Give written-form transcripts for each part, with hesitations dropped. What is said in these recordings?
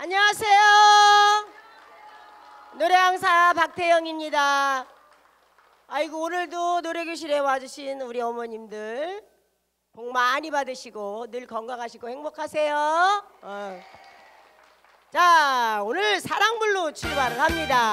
안녕하세요. 노래강사 박태영입니다. 아이고, 오늘도 노래교실에 와주신 우리 어머님들 복 많이 받으시고 늘 건강하시고 행복하세요. 자, 오늘 사랑불로 출발을 합니다.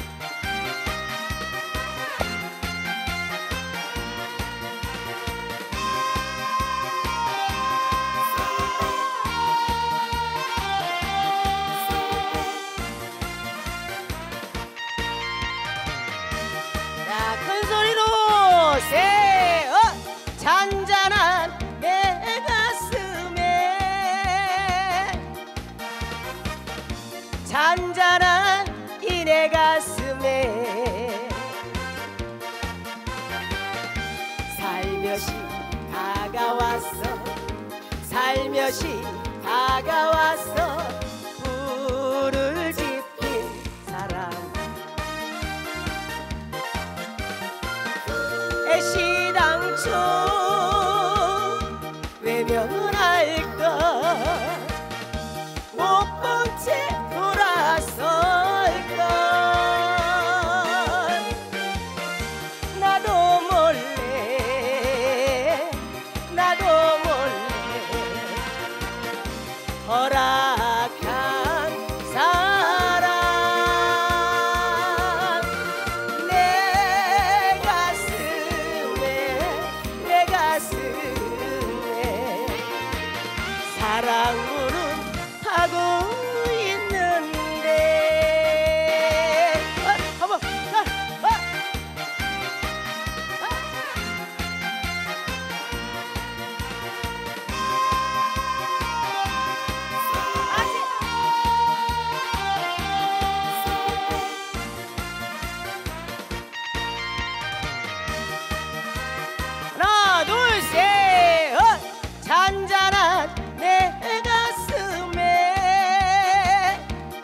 큰 소리로 세어 잔잔한 내 가슴에 잔잔한 이 내 가슴에 살며시 다가왔어 살며시 다가왔어 불을 지핀 사랑 애시당초 외면을 할까 못 본 채 돌아설까 나도 몰래 허락한 사랑 내 가슴에 사랑물은 타고 있는데 한번 하나 둘 셋 잔잔한 내 가슴에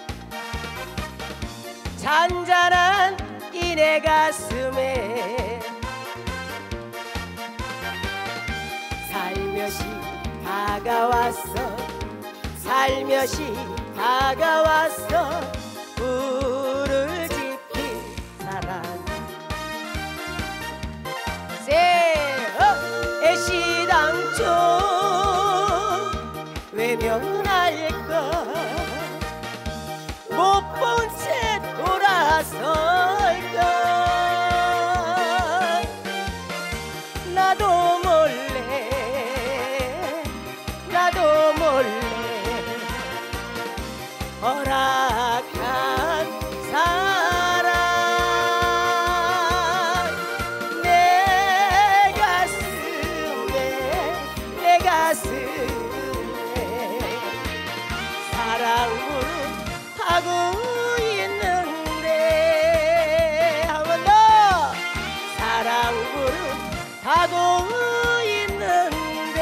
잔잔한 이 내 가슴에 살며시 다가왔어 살며시 다가왔어 불을 지핀 사랑 애시당초 외면할까 못 본 채 돌아설까 나도 몰래 허락한 사랑 내 가슴에 사랑물은 타고 있는데 한 번 더 사랑물은 타고 있는데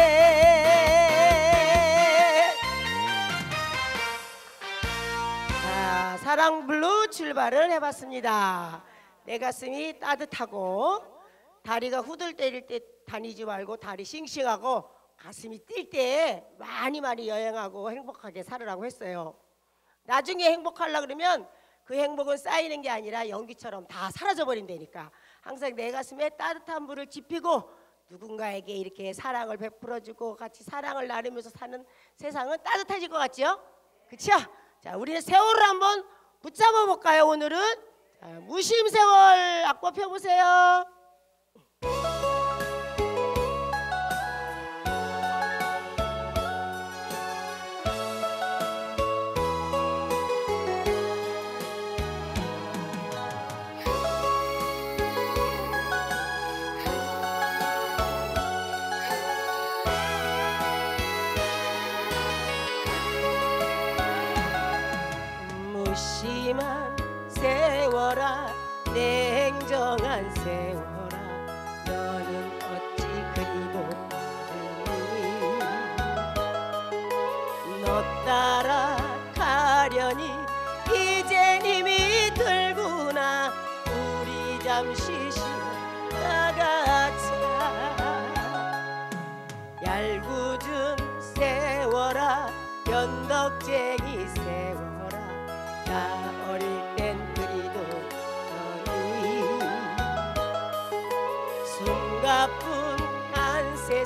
자, 사랑불로 출발을 해봤습니다. 내 가슴이 따뜻하고 다리가 후들 때릴 때 다니지 말고 다리 싱싱하고 가슴이 뛸 때 많이 여행하고 행복하게 살으라고 했어요. 나중에 행복하려고 그러면 그 행복은 쌓이는 게 아니라 연기처럼 다 사라져 버린다니까. 항상 내 가슴에 따뜻한 불을 지피고 누군가에게 이렇게 사랑을 베풀어주고 같이 사랑을 나누면서 사는 세상은 따뜻해질 것 같죠? 그쵸? 자, 우리는 세월을 한번 붙잡아 볼까요? 오늘은 자, 무심세월 악보 펴보세요. 무심한 세월아 냉정한 세월아 너는 어찌 그리 못하니 너 따라가려니 이젠 힘이 들구나 우리 잠시 나가자 얄궂은 세월아 변덕쟁이 세월아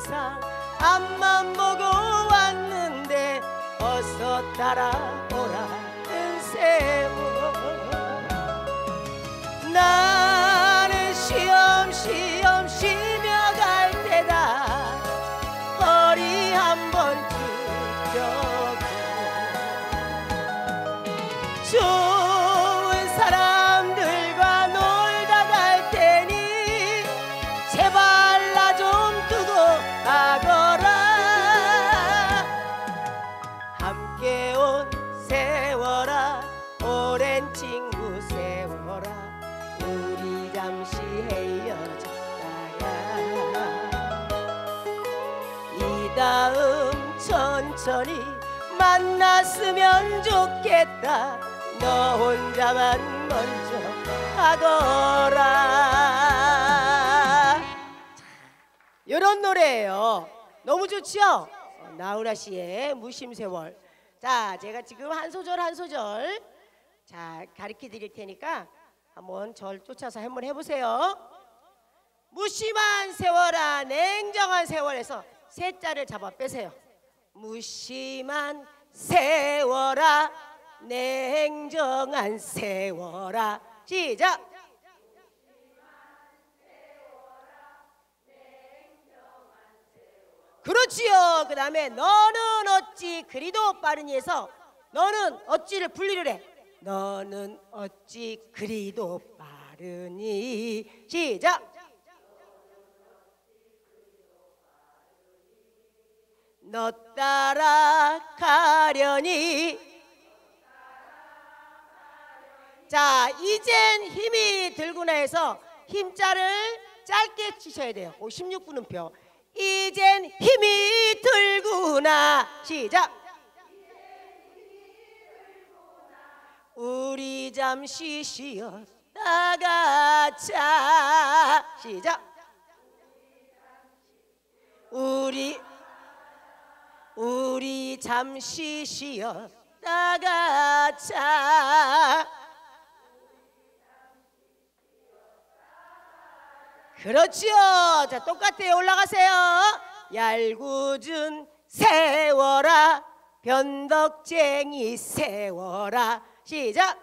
세상 앞만 보고 왔는데 어서 따라오라는 세월. 나는 쉬엄쉬엄 쉬며 갈 테다. 허리 한번 쭉 펴고 좋은 사람들과 놀다 갈 테니 제발 나 좀 두고 가거라. 함께 온 세월아 오랜 친구 세월아 우리 잠시 헤어졌다가 이 다음 천천히 만났으면 좋겠다. 너 혼자만 먼저 가거라. 이런 노래예요. 너무 좋지요? 나훈아 씨의 무심세월. 자, 제가 지금 한 소절 한 소절 자 가르쳐 드릴 테니까 한번 절 쫓아서 한번 해보세요. 무심한 세월아 냉정한 세월에서 세 자를 잡아 빼세요. 무심한 세월아 냉정한 세월아. 시작. 그렇지요. 그 다음에 너는 어찌 그리도 빠르니에서 너는 어찌를 분리를 해. 너는 어찌 그리도 빠르니. 시작. 너 따라가려니. 자, 이젠 힘이 들구나 해서 힘자를 짧게 치셔야 돼요. 16분음표. 이젠 힘이 들구나. 시작. 우리 잠시 쉬었다가 자. 시작. 우리 잠시 쉬었다가 자. 그렇지요. 자, 똑같아요. 올라가세요. 얄궂은 세월아 변덕쟁이 세월아. 시작.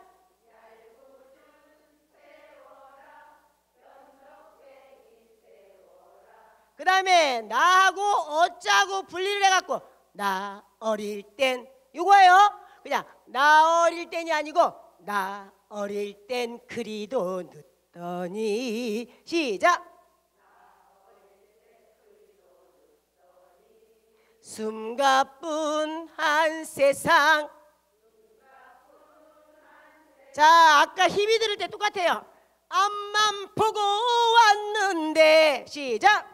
그 다음에 나하고 어짜고 분리를 해갖고 나 어릴 땐 이거예요. 그냥 나 어릴 땐이 아니고 나 어릴 땐 그리도 늦더니. 시작. 숨가뿐한 세상. 자, 아까 힘이 들을 때 똑같아요. 앞만 보고 왔는데. 시작.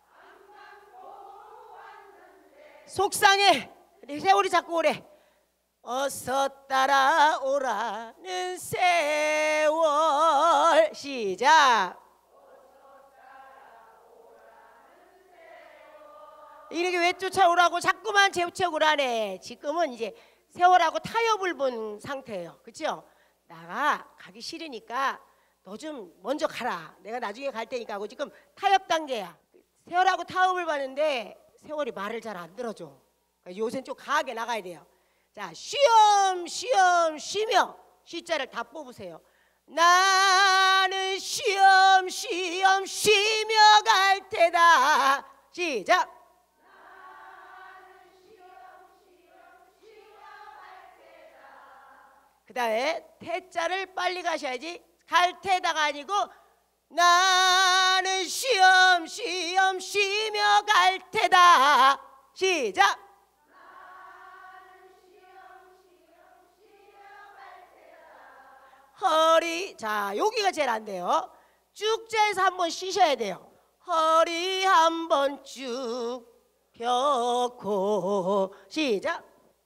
속상해. 세월이 자꾸 오래. 어서 따라오라는 세월. 시작. 이렇게 왜 쫓아오라고 자꾸만 재우치고 하네. 지금은 이제 세월하고 타협을 본 상태예요. 그렇죠? 나가 가기 싫으니까 너 좀 먼저 가라. 내가 나중에 갈 테니까 하고 지금 타협 단계야. 세월하고 타협을 봤는데 세월이 말을 잘 안 들어줘. 그러니까 요새는 좀 강하게 나가야 돼요. 자, 쉬엄쉬엄 쉬며 쉬자를 다 뽑으세요. 나는 쉬엄쉬엄 쉬며 갈 테다. 시작. 그 다음에 태자를 빨리 가셔야지. 갈 테다가 아니고 나는 쉬엄쉬엄 쉬며 갈 테다. 시작. 허리. 자, 여기가 제일 안 돼요. 쭉자에서 한번 쉬셔야 돼요. 허리 한번 쭉 펴고. 시작.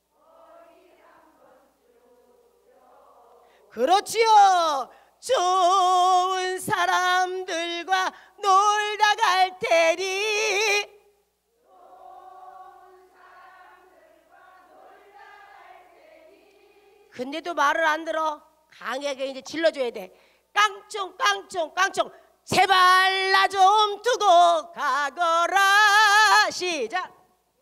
그렇지요. 좋은 사람들과 놀다 갈 테니. 근데도 말을 안 들어. 강하게 이제 질러줘야 돼. 깡총 깡총 깡총. 제발 나 좀 두고 가거라. 시작.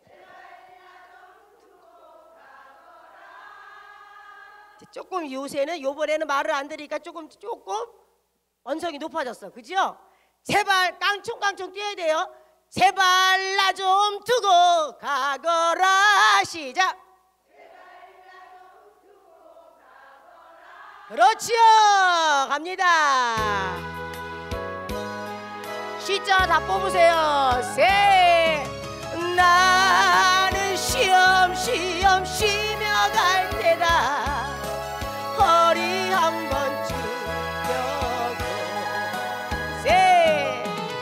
조금 요새는 요번에는 말을 안 들으니까 조금 언성이 높아졌어. 그죠? 제발 깡총깡총 뛰어야 돼요. 제발 나 좀 두고 가거라. 시작. 그렇지요. 갑니다. 시자 다 뽑으세요. 세. 나는 쉬엄 쉬며 갈 때다. 허리 한번 숙여도. 세.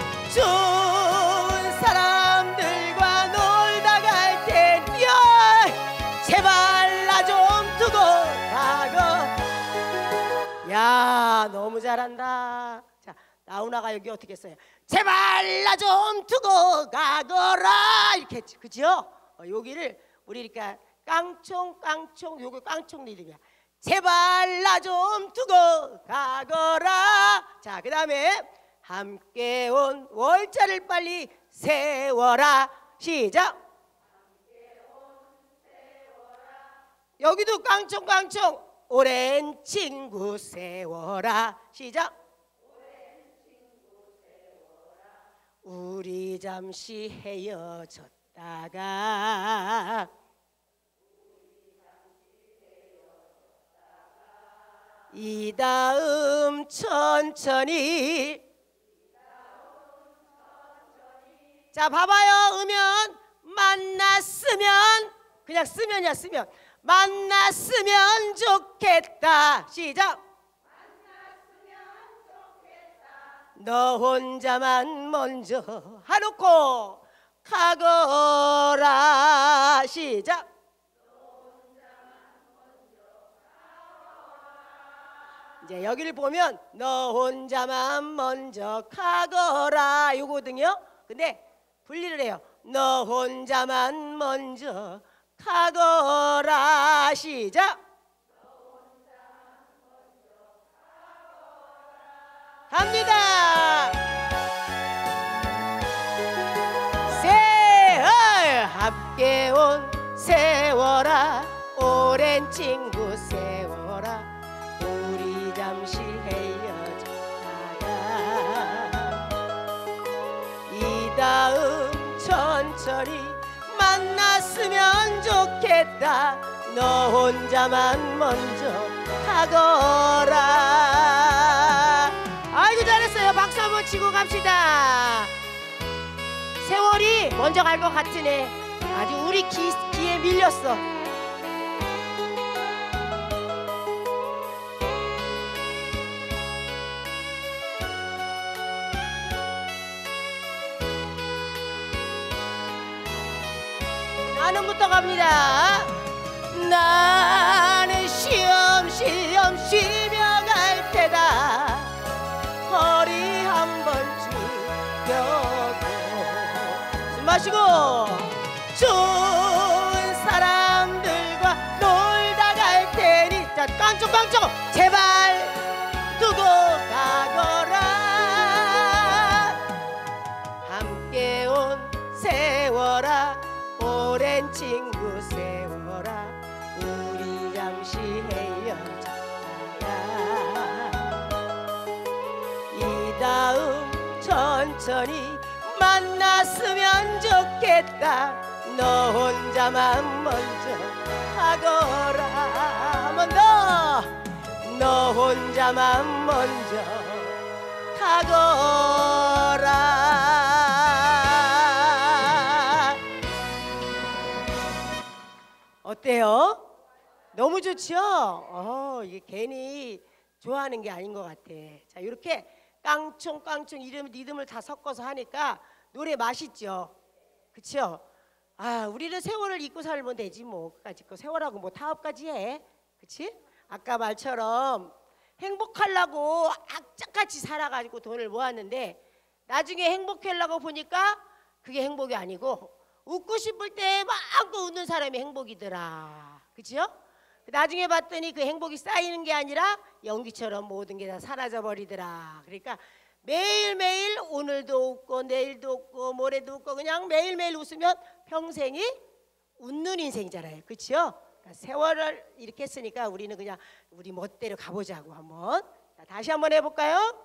좋은 사람들과 놀다 갈 테니 제발 나 좀 두고 가거. 야, 너무 잘한다. 자, 나훈아가 여기 어떻게 했어요? 제발 나 좀 두고 가거라 이렇게 했지. 그죠? 여기를 우리 이렇게 깡총 요거 깡총 리듬이야. 제발 나 좀 두고 가거라. 자, 그 다음에 함께 온 월자를 빨리 세워라. 시작. 여기도 깡총 오랜 친구 세워라. 시작. 우리 잠시 헤어졌다가 이 다음 천천히. 자, 봐봐요. 음연 만났으면 그냥 쓰면이야. 쓰면 만났으면 좋겠다. 시작. 너 혼자만 먼저 하놓고 가거라. 시작. 이제 여기를 보면 너 혼자만 먼저 가거라 요거든요. 근데 분리를 해요. 너 혼자만 먼저 가거라. 시작. 갑니다. 함께 온 세워라. 오랜 친구 세워라. 우리 잠시 헤어졌다가 이 다음 천천히 만났으면 좋겠다. 너 혼자만 먼저 가거라. 아이고 잘했어요. 박수 한번 치고 갑시다. 세월이 먼저 갈 것 같으네. 아주 우리 귀에 밀렸어. 나는부터 갑니다. 나는 쉬엄 쉬며 갈 테다. 허리 한번 숙여도. 숨 마시고. 좋은 사람들과 놀다 갈 테니. 자, 깡총 제발 두고 가거라. 함께 온 세워라. 오랜 친구 세워라. 우리 잠시 헤어졌다가 이 다음 천천히 만났으면 좋겠다. 너 혼자만 먼저 가거라. 한 번 더. 너 혼자만 먼저 가거라. 어때요? 너무 좋죠? 이게 괜히 좋아하는 게 아닌 것 같아. 자, 이렇게 깡총 리듬을 다 섞어서 하니까 노래 맛있죠? 그쵸? 아, 우리는 세월을 잊고 살면 되지 뭐. 그까짓 거 세월하고 뭐 타업까지 해. 그치? 아까 말처럼 행복하려고 악착같이 살아가지고 돈을 모았는데 나중에 행복하려고 보니까 그게 행복이 아니고 웃고 싶을 때 마음껏 웃는 사람이 행복이더라. 그치요? 나중에 봤더니 그 행복이 쌓이는 게 아니라 연기처럼 모든 게 다 사라져 버리더라. 그러니까 매일매일 오늘도 웃고 내일도 웃고 모레도 웃고 그냥 매일매일 웃으면 평생이 웃는 인생이잖아요. 그렇죠? 세월을 이렇게 했으니까 우리는 그냥 우리 멋대로 가보자고 한번. 자, 다시 한번 해볼까요?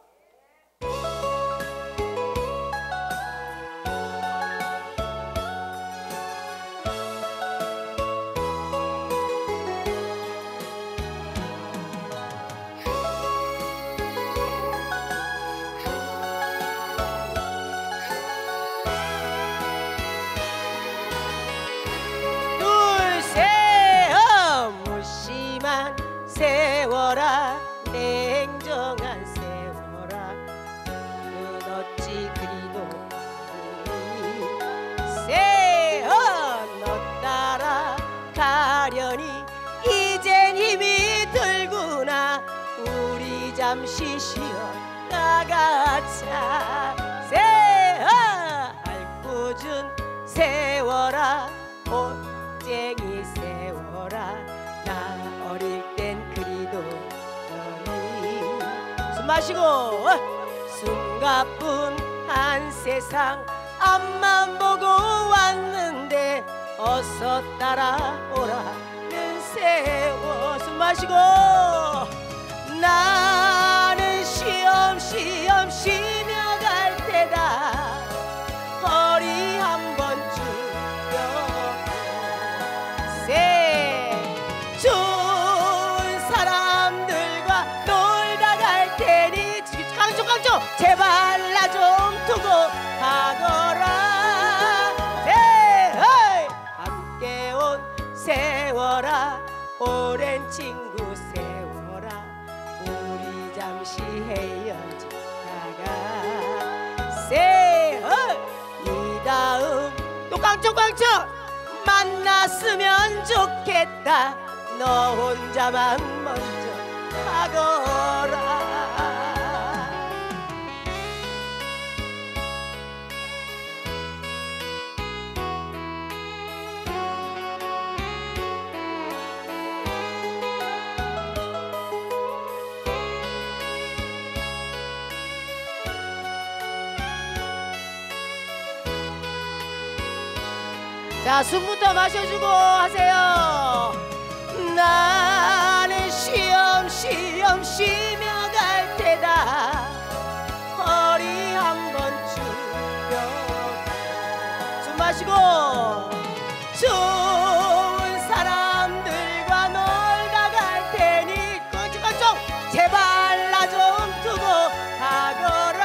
세워라 냉정한 세워라 넌 어찌 그리도 빠르니 세어 너 따라 가려니 이젠 힘이 들구나 우리 잠시 쉬어 나가자 세어 알구준 세워라 옷쟁이 세워라 나 어릴 땐 숨 마시고 숨가뿐한 세상 앞만 보고 왔는데 어서 따라오라는 세워 숨 마시고 나는 쉬엄쉬엄 쉬며 갈 테다 허리 한번 숙여 좋은 사람들과 놀다 갈 테니 깡총 제발 나 좀 두고 가거라 함께 온 세워라 오랜 친구 세워라 우리 잠시 헤어지다가 이 다음 또 깡총 만났으면 좋겠다 너 혼자만 먼저 가거라 자, 숨부터 마셔주고 하세요. 나는 쉬엄쉬엄 쉬며 갈 테다 허리 한번 숙여 숨 마시고 좋은 사람들과 놀다 갈 테니 கொஞ்ச쩍 제발 나 좀 두고 가거라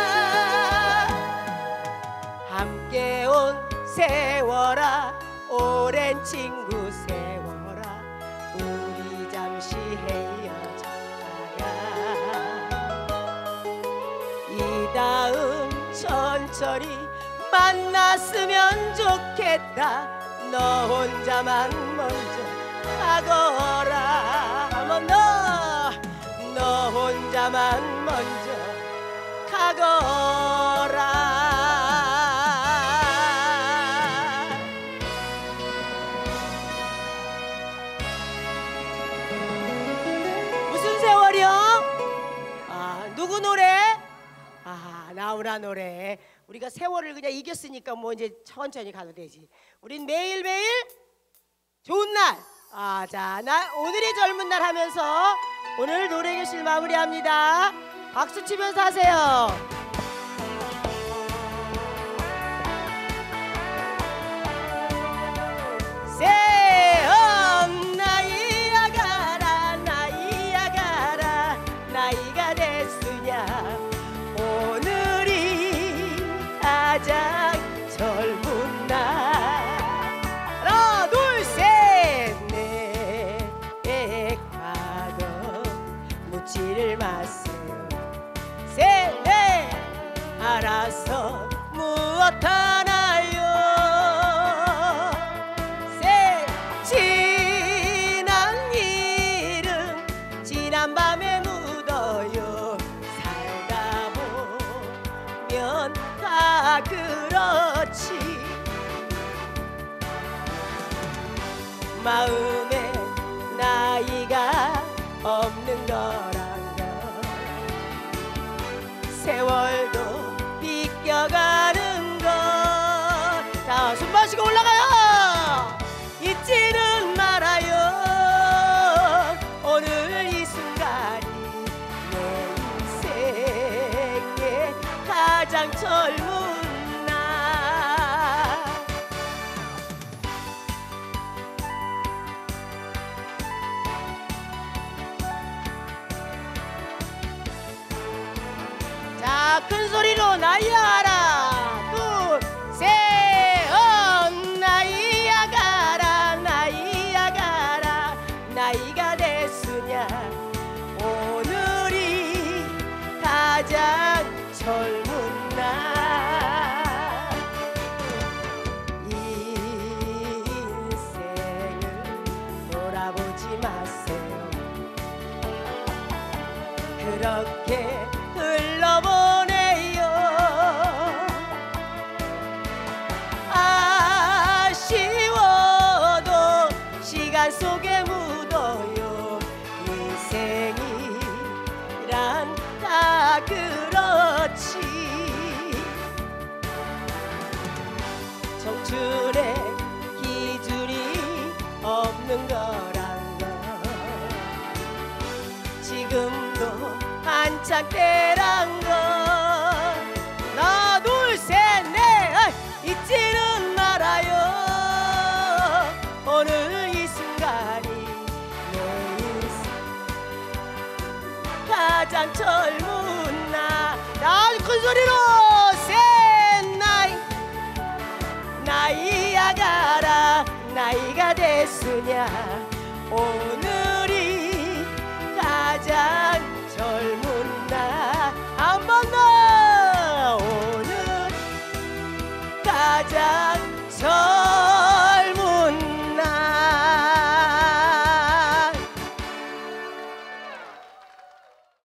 함께 온 세워라 오랜 친구 세워라 우리 잠시 헤어졌다가 이 다음 천천히 만났으면 좋겠다 너 혼자만 먼저 가거라 한번 너 혼자만 먼저 가거라 누구 노래? 나훈아 노래. 우리가 세월을 그냥 이겼으니까 뭐 이제 천천히 가도 되지. 우린 매일매일 좋은 날. 자, 오늘이 젊은 날 하면서 오늘 노래 교실 마무리합니다. 박수 치면서 하세요. 나이가 됐으냐 오늘이 가장 젊은 날 하나 둘 셋 내 과거 묻지를 마세요 셋 넷 알아서 무엇 하나요 셋 지난 일은 지난 밤에 살다 보면 다 그렇지 마음에 나이가 없는 거란 걸 세월도 비껴가는 것. 자, 숨 마시고 올라가요. 잊지는 말아요. 오늘 이 순간이 내 인생의 가장 젊은 날. 자, 큰 소리로 나이야가라. 둘, 셋, 나이야가라, 나이야가라. 나이가 됐으냐 오늘이 가장 젊은 날. 인생을 돌아보지 마세요. 그렇게 흘러보내요. 아쉬워도 시간 속에 묻어요. 인생이란 다 그렇지. 청춘의 기준이 없는 거란 거. 지금도 한창 때란 거. 하나 둘 셋 넷 잊지는 말아요. 오늘 이 순간이 내 인생 가장 젊은 날. 큰 소리로 셋 나이야 가라. 나이가 됐으냐 오늘이